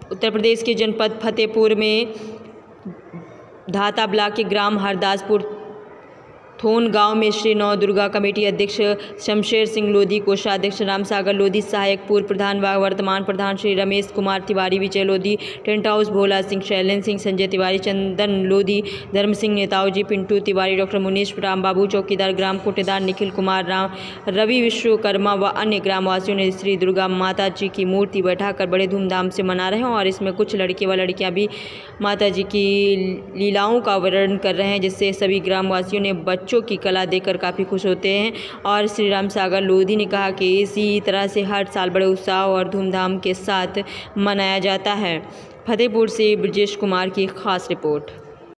उत्तर प्रदेश के जनपद फतेहपुर में धाता ब्लॉक के ग्राम हरदासपुर थोन गांव में श्री नौ दुर्गा कमेटी अध्यक्ष शमशेर सिंह लोधी, कोषाध्यक्ष रामसागर लोधी, सहायक पूर्व प्रधान व वर्तमान प्रधान श्री रमेश कुमार तिवारी, विजय लोधी, टेंट हाउस भोला सिंह, शैलेंद्र सिंह, संजय तिवारी, चंदन लोधी, धर्म सिंह नेताओजी, पिंटू तिवारी, डॉक्टर मुनीश राम बाबू, चौकीदार ग्राम कोटेदार निखिल कुमार राम, रवि विश्वकर्मा व अन्य ग्रामवासियों ने श्री दुर्गा माता जी की मूर्ति बैठाकर बड़े धूमधाम से मना रहे हैं। और इसमें कुछ लड़के व लड़कियां भी माता जी की लीलाओं का वर्णन कर रहे हैं, जिससे सभी ग्रामवासियों ने बच्चों की कला देखकर काफ़ी खुश होते हैं। और श्री रामसागर लोधी ने कहा कि इसी तरह से हर साल बड़े उत्साह और धूमधाम के साथ मनाया जाता है। फतेहपुर से ब्रजेश कुमार की खास रिपोर्ट।